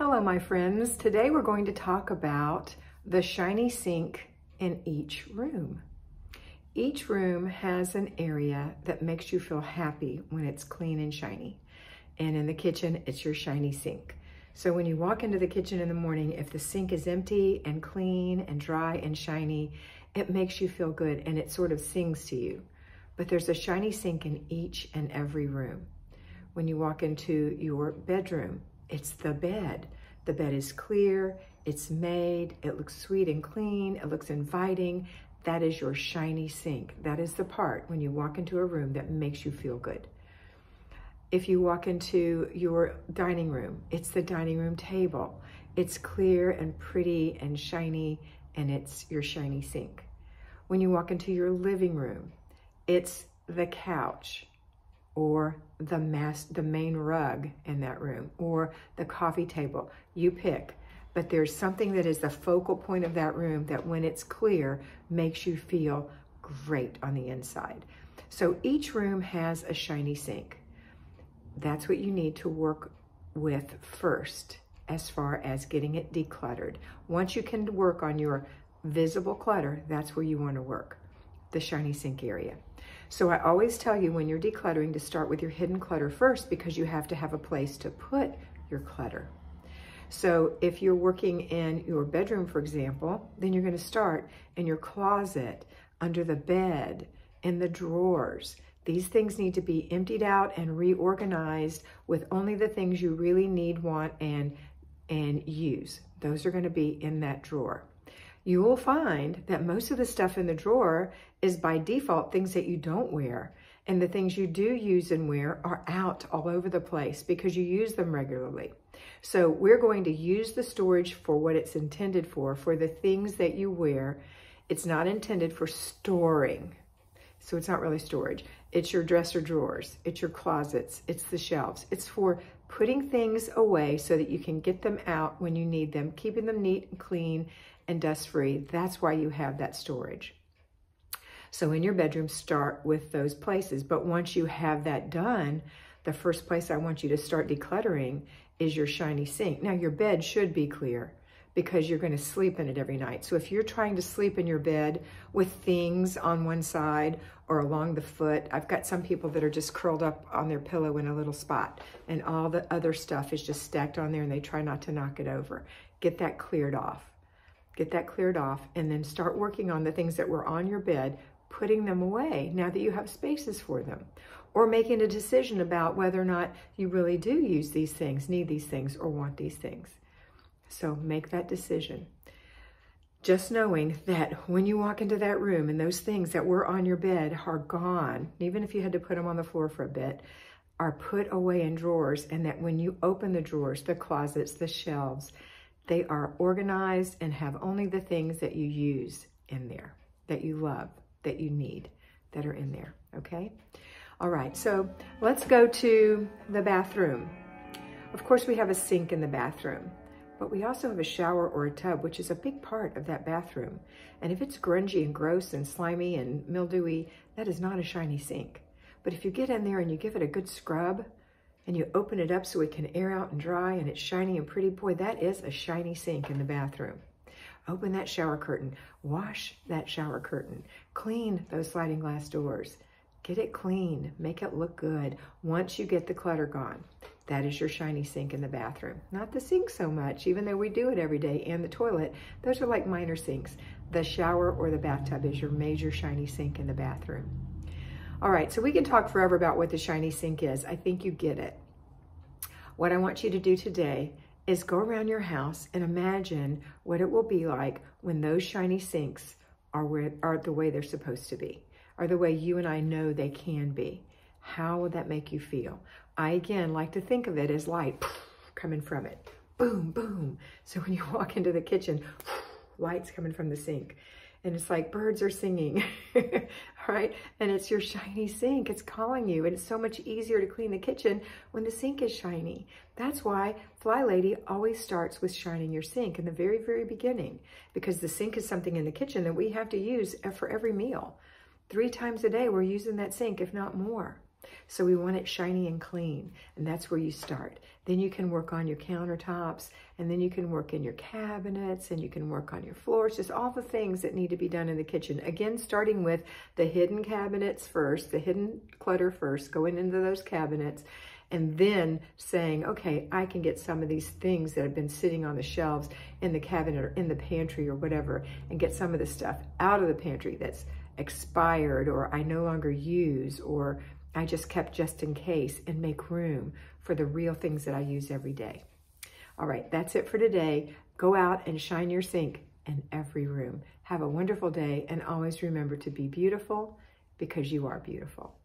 Hello, my friends. Today we're going to talk about the shiny sink in each room. Each room has an area that makes you feel happy when it's clean and shiny. And in the kitchen, it's your shiny sink. So when you walk into the kitchen in the morning, if the sink is empty and clean and dry and shiny, it makes you feel good and it sort of sings to you. But there's a shiny sink in each and every room. When you walk into your bedroom, it's the bed. The bed is clear, it's made, it looks sweet and clean, it looks inviting. That is your shiny sink. That is the part when you walk into a room that makes you feel good. If you walk into your dining room, it's the dining room table. It's clear and pretty and shiny, and it's your shiny sink. When you walk into your living room, it's the couch or the main rug in that room, or the coffee table. You pick. But there's something that is the focal point of that room that when it's clear, makes you feel great on the inside. So each room has a shiny sink. That's what you need to work with first as far as getting it decluttered. Once you can work on your visible clutter, that's where you want to work, the shiny sink area. So I always tell you when you're decluttering to start with your hidden clutter first, because you have to have a place to put your clutter. So if you're working in your bedroom, for example, then you're going to start in your closet, under the bed, in the drawers. These things need to be emptied out and reorganized with only the things you really need, want, and use. Those are going to be in that drawer. You will find that most of the stuff in the drawer is by default things that you don't wear. And the things you do use and wear are out all over the place because you use them regularly. So we're going to use the storage for what it's intended for the things that you wear. It's not intended for storing. So it's not really storage. It's your dresser drawers. It's your closets. It's the shelves. It's for putting things away so that you can get them out when you need them, keeping them neat and clean and dust-free. That's why you have that storage. So in your bedroom, start with those places. But once you have that done, the first place I want you to start decluttering is your shiny sink. Now, your bed should be clear because you're going to sleep in it every night. So if you're trying to sleep in your bed with things on one side or along the foot, I've got some people that are just curled up on their pillow in a little spot and all the other stuff is just stacked on there and they try not to knock it over. Get that cleared off. Get that cleared off and then start working on the things that were on your bed, putting them away now that you have spaces for them, or making a decision about whether or not you really do use these things, need these things, or want these things. So make that decision. Just knowing that when you walk into that room and those things that were on your bed are gone, even if you had to put them on the floor for a bit, are put away in drawers, and that when you open the drawers, the closets, the shelves, they are organized and have only the things that you use in there, that you love, that you need, that are in there, okay? All right, so let's go to the bathroom. Of course, we have a sink in the bathroom, but we also have a shower or a tub, which is a big part of that bathroom. And if it's grungy and gross and slimy and mildewy, that is not a shiny sink. But if you get in there and you give it a good scrub, and you open it up so it can air out and dry and it's shiny and pretty, boy, that is a shiny sink in the bathroom. Open that shower curtain, wash that shower curtain, clean those sliding glass doors, get it clean, make it look good. Once you get the clutter gone, that is your shiny sink in the bathroom. Not the sink so much, even though we do it every day, and the toilet, those are like minor sinks. The shower or the bathtub is your major shiny sink in the bathroom. All right, so we can talk forever about what the shiny sink is. I think you get it. What I want you to do today is go around your house and imagine what it will be like when those shiny sinks are the way they're supposed to be, are the way you and I know they can be. How would that make you feel? I, again, like to think of it as light coming from it. Boom, boom. So when you walk into the kitchen, light's coming from the sink. And it's like birds are singing, right? And it's your shiny sink. It's calling you. And it's so much easier to clean the kitchen when the sink is shiny. That's why Fly Lady always starts with shining your sink in the very, very beginning, because the sink is something in the kitchen that we have to use for every meal. 3 times a day, we're using that sink, if not more. So we want it shiny and clean, and that's where you start. Then you can work on your countertops, and then you can work in your cabinets, and you can work on your floors, just all the things that need to be done in the kitchen. Again, starting with the hidden cabinets first, the hidden clutter first, going into those cabinets, and then saying, okay, I can get some of these things that have been sitting on the shelves in the cabinet or in the pantry or whatever, and get some of the stuff out of the pantry that's expired or I no longer use, or I just kept just in case, and make room for the real things that I use every day. All right, that's it for today. Go out and shine your sink in every room. Have a wonderful day, and always remember to be beautiful, because you are beautiful.